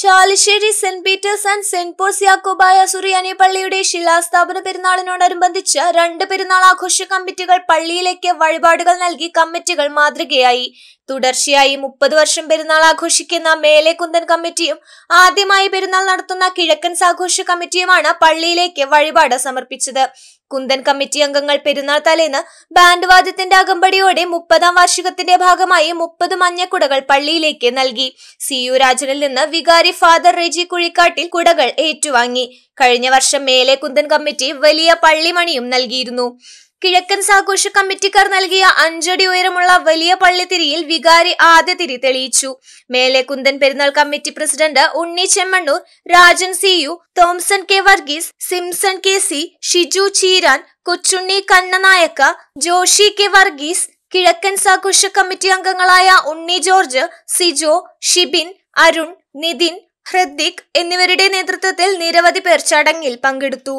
Chalissery saint Peter's and saint Paul's യാക്കോബായ സുറിയാനി പള്ളിയുടെ ശിലാസ്ഥാപന പെരുന്നാളിനോടനുബന്ധിച്ച് 2 പെരുന്നാൾ ആഘോഷ കമ്മിറ്റികൾ പള്ളിയിലേക്ക് വഴിപാടുകൾ നൽകി കമ്മിറ്റികൾ മാതൃകയായി. തുടർച്ചയായി 30 വർഷം പെരുന്നാൾ ആഘോഷിക്കുന്ന മേലെക്കുന്തൻ കമ്മിറ്റിയും ആദ്യമായി പെരുന്നാൾ നടത്തുന്ന കിഴക്കൻ ആഘോഷ കമ്മിറ്റിയുമാണ് പള്ളിയിലേക്ക് വഴിപാട് സമർപ്പിച്ചത്. കുന്തൻ കമ്മിറ്റി അംഗങ്ങൾ പെരുന്നാൾ തലേന്ന് ബാൻഡ് വാദ്യത്തിന്റെ അകമ്പടിയോടെ 30ാം വാർഷികത്തിന്റെ ഭാഗമായി 30 മഞ്ഞക്കുടകൾ പള്ളിയിലേക്ക് നൽകി. CU രാജനിൽ നിന്ന് വികാരി ഫാദർ റെജി കുഴിക്കാട്ടിൽ കുടകൾ ഏറ്റുവാങ്ങി. കഴിഞ്ഞ വർഷം മേലെക്കുന്തൻ കമ്മിറ്റി വലിയ പള്ളിമണിയും നൽകിയിരുന്നു. കിഴക്കൻ ആഘോഷ കമ്മിറ്റിക്കാർ നൽകിയ 5 അടി ഉയരമുള്ള വലിയ പള്ളിത്തിരിയിൽ വികാരി ആദ്യ തിരി തെളിയിച്ചു. മേലെക്കുന്തൻ പെരുന്നാൾ committee president Unni Chemmannur, Rajan CU, Thomson K Varghese, Simson KC, Shiju Cheeran, Kochunni Kannanayakka, Joshy K Varghese, കിഴക്കൻ ആഘോഷ കമ്മിറ്റി അംഗങ്ങളായ ഉണ്ണി ജോർജ്, സിജോ, ഷിബിൻ, അരുൺ, നിതിൻ, ഹൃദിക് എന്നിവരുടെ നേതൃത്വത്തിൽ നിരവധി പേർ ചടങ്ങിൽ പങ്കെടുത്തു.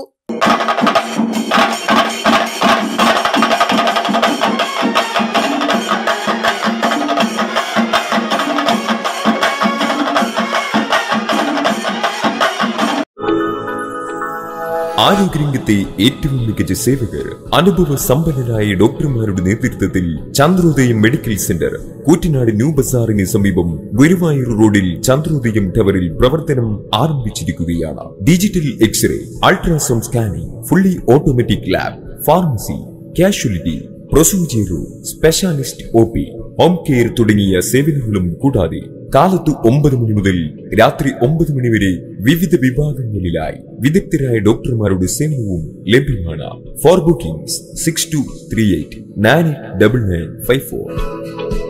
ആരോഗ്യരംഗത്തെ ഏറ്റവും മികച്ച സേവകർ, അനുഭവ സമ്പന്നരായ ഡോക്ടർമാരുടെ നേതൃത്വത്തിൽ Chandrodayam medical centre, Koottanad new ബസാറിന് സമീപം ഗുരുവായൂർ റോഡിൽ ചന്ദ്രോദയം ടവറിൽ പ്രവർത്തനം ആരംഭിച്ചിരിക്കുകയാണ്. Digital x-ray, ultrasound scanning, fully automatic lab, pharmacy, casualty, procedure room, specialist OP, home care തുടങ്ങിയ സേവനങ്ങളും കൂടാതെ കാലത്ത് 9 മണി മുതൽ രാത്രി 9 മണി വരെ വിവിധ വിഭാഗങ്ങളിലായി വിദഗ്ധരായ ഡോക്ടർമാരുടെ സേവനവും ലഭ്യമാണ്. For bookings 6238 989954.